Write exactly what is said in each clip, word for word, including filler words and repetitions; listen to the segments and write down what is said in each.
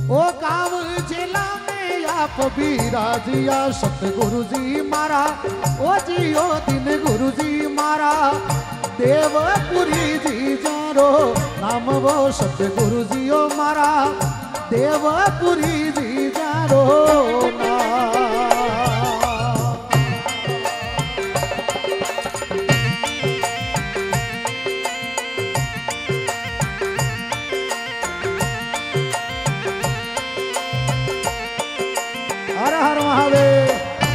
ओ गाँव जिला में आप बिराजिया सतगुरु जी मारा ओ जी ओ दिन गुरु जी मारा देवपुरी जी जारो नाम वो सतगुरु जी ओ मारा देवपुरी जी जारो ना हर हर महादेव।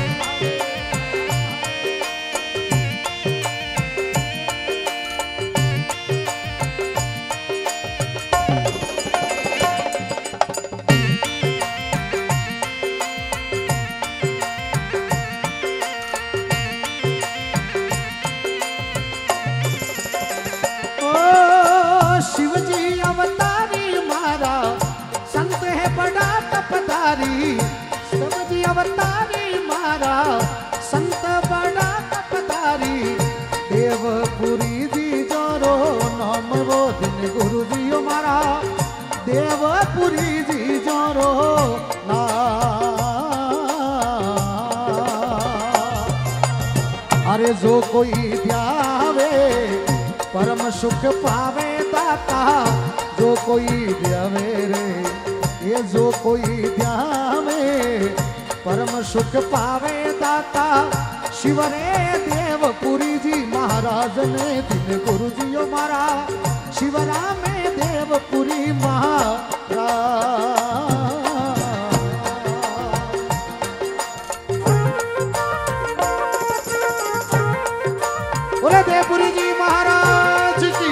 शिवजी अवतारी मारा संत है बड़ा तपदारी शिवजी अवतारी मारा संत बड़ा तपदारी देवपुरी जी जोरो नाम वो दिन गुरु जी मारा देवपुरी जी जोरो ना अरे जो कोई ध्यावे परम सुख पावे दाता जो कोई ध्यावे रे ये जो कोई ध्यावे परम सुख पावे दाता शिव रे देवपुरी जी महाराज ने दिन गुरु जी मारा शिवरा में देवपुरी महाराज बोले देवपुरी जी महाराज की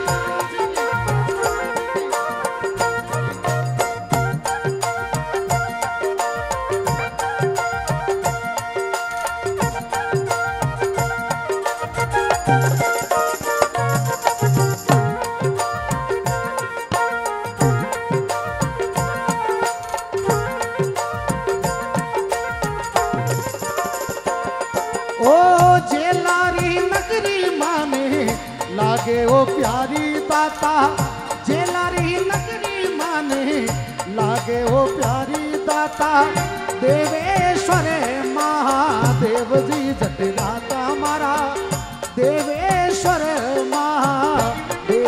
ओ जेलारी नगरी माने लागे ओ प्यारी दाता जेलारी नगरी माने लागे ओ प्यारी दाता देवेश्वर महादेव जी जटदाता मारा देवेश्वर महादेव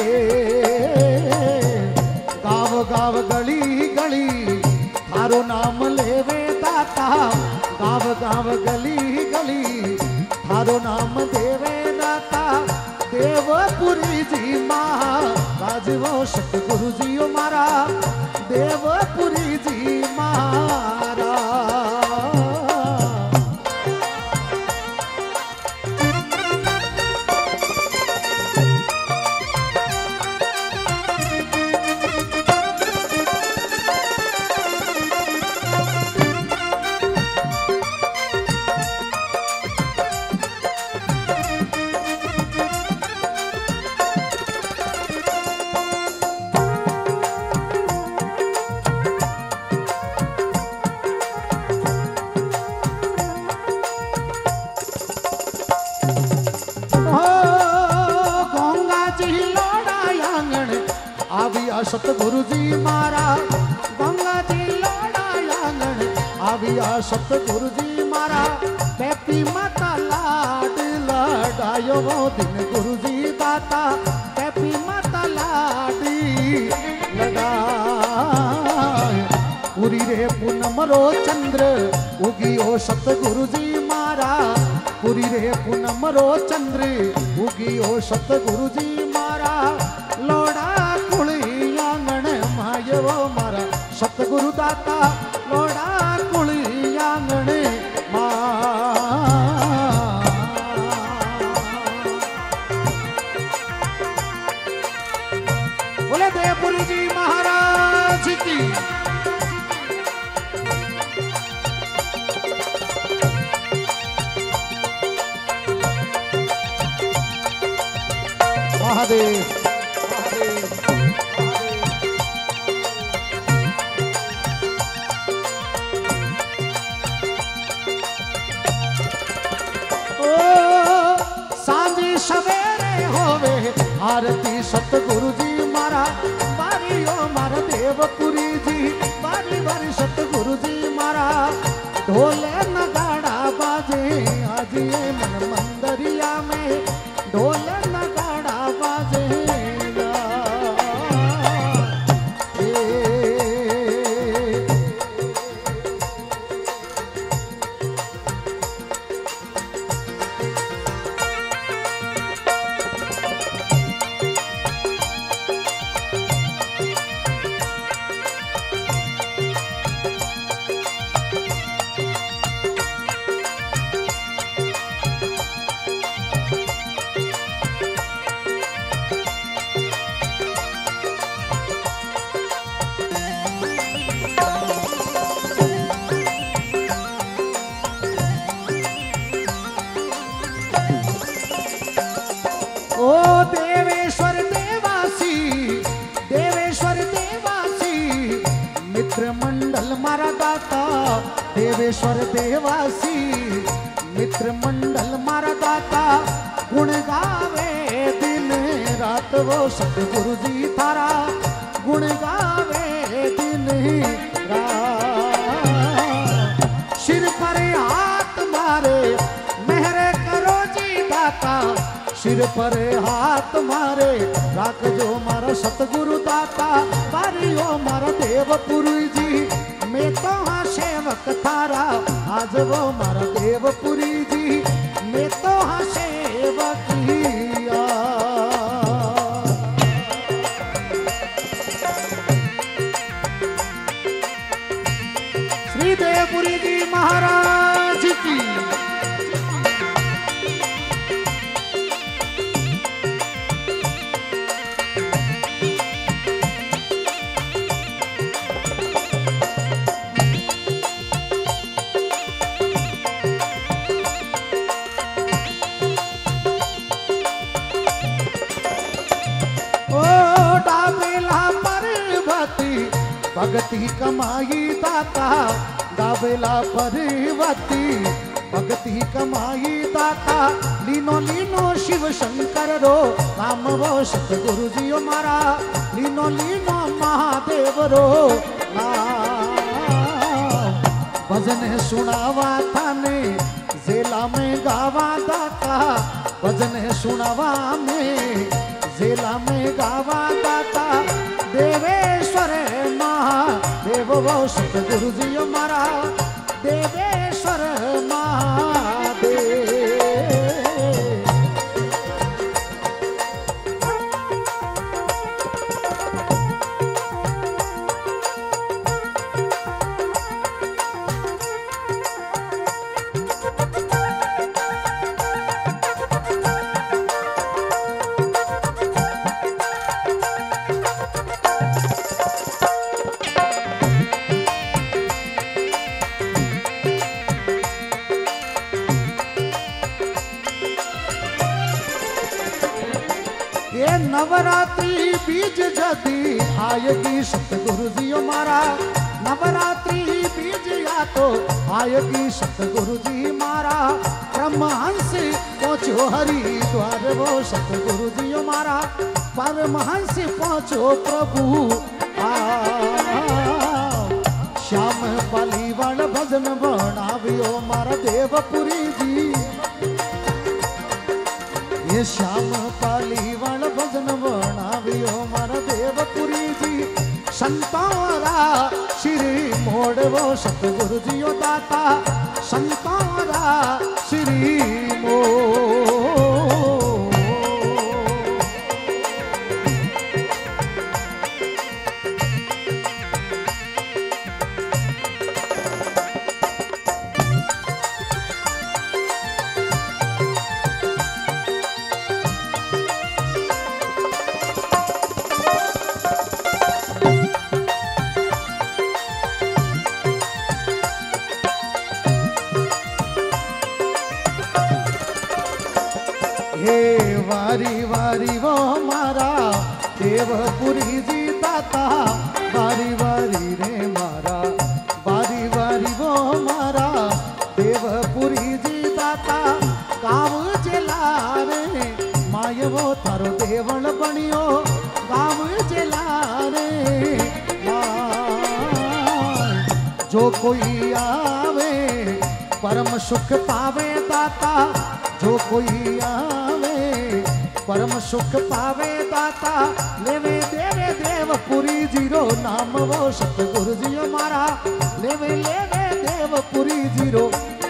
गाव गाव गली गली थारो नाम लेवे दाता गाव गाव गली गली थारो नाम देवे दाता देवपुरी जी महाराज वो सतगुरु जी मारा देवपुरी जी महाराज आविया सतगुरु जी मारा गंगा जी लोड़ा आंगन आविया सतगुरु जी मारा पैपी माता लाड लड़ायो वो दिन गुरु जी दाता पैपी माता लाडी लड़ाय पूरी रे पूनम रो चंद्र उगियो सतगुरु जी मारा पूरी रे पूनम रो चंद्र उगियो सतगुरु जी मारा लोड़ा वो मारा सतगुरु दाता लोड़ा कुली आंगणे बोले देवपुरी जी महाराज की महादेव सवेरे होवे आरती सतगुरु जी मारा बारियो मारा देवपुरी जी बारी ढोल नगाड़ा बाजेगा। ओ देवेश्वर देवासी, देवेश्वर देवासी, मित्र मंडल मारा दाता। देवेश्वर देवासी, मित्र मंडल मारा दाता। गुण गावे दिन रात वो सतगुरु जी थारा, गुण गावे दिन रात। सिर पर हाथ मारे मेहर करो जी दाता, सिर पर हाथ मारे राख जो मारा सतगुरु दाता। बारियो मारा देवपुरी जी, मैं तो हाँ सेवक थारा। आज वो मारा देवपुरी जी, मैं तो हाँ सेवक हिया। श्री देवपुरी जी महाराज की। भगति कमाई दाता, गावेला परवती। भगति कमाई दाता, लीनो लीनो शिव शंकर रो नाम वो सतगुरु जी मारा। लीनो लीनो महादेव रो नाम। भजन सुनावा थाने जेला में गावा दाता। भजन सुनावा में जेला में गावा दाता। देवेश्वर महादेव वो सतगुरु जी मारा। देवेश्वर महादेव। ये नवरात्रि बीज जदी आएगी सतगुरु जी मारा। नवरात्रि बीज या तो आएगी सतगुरु जी मारा। परमहंस पहुँचो हरिद्वार वो सतगुरु जी मारा। परमहंस पहुँचो प्रभु आ। श्याम पालीवाल भजन बनावियो मारा देवपुरी जी। ये श्याम पालीवाल भजन बनावियो मारा देवपुरी जी। संतारा श्री मोड़ वो सतगुरु जी दाता। संतारा श्री मोड़। हे वारी वारी वो मारा देवपुरी जी दाता। वारी वारी रे मारा, वारी वारी वो मारा देवपुरी जी दाता। गाँव जिला रे माय वो थारो देवल बनियो। गाँव जिला रे जो कोई आवे परम सुख पावे दाता। जो कोई आवे परम सुख पावे दाता लेवे देवे देवपुरी जीरो नाम वो सतगुरु जी मारा लेवे लेवे देवपुरी जीरो